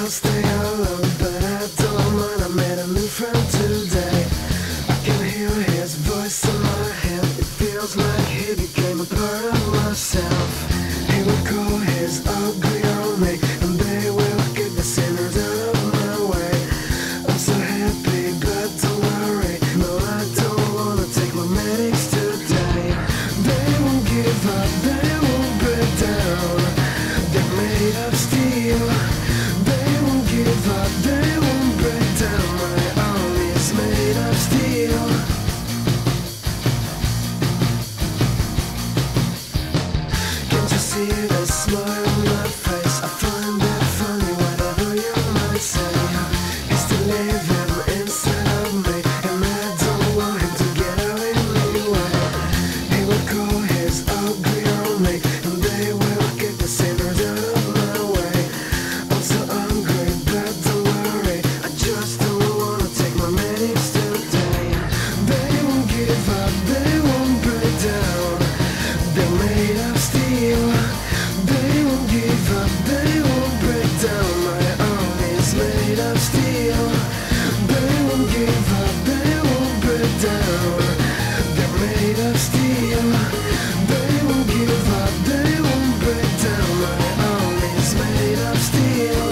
I'll stay alone, but I don't mind. I made a new friend today. I can hear his voice in my head. It feels like he became a part of myself. He will call his ugly on me, and they will get the sinners out of my way. I'm so happy, but don't worry. No, I don't wanna take my medics today. They won't give up, they won't break down. They're made of steel. They won't give up, they won't break down. My army is made of steel. Can't you see the smile on my face? I find it funny, whatever you might say. He's still living inside of me, and I don't want him to get out anyway. He will call his ugly on me, and they will get the sinners out of my way. I'm so hungry, but don't worry, I just don't wanna take my medics today. They won't give up, they won't break down. They're made of steel. They won't give up, they won't break down. My army is made of steel. They won't give up, they won't break down. They're made of steel. They won't give up, they won't break down. My army is made of steel.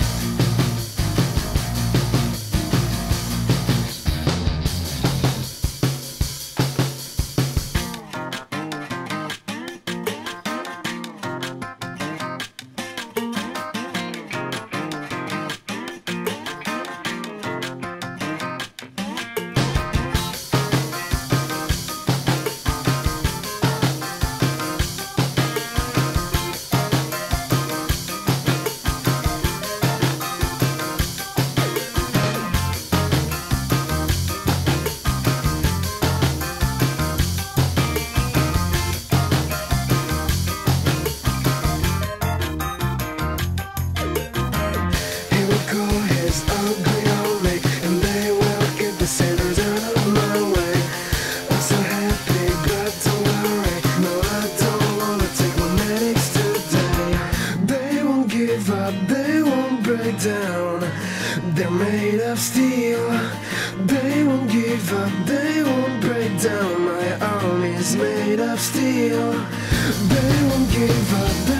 He will call his ugly on me, and they will get the sinners out of my way. I'm so happy, but don't worry. No, I don't wanna take my medics today. They won't give up, they won't break down. They're made of steel. They won't give up, they won't break down. My army is made of steel. They won't give up.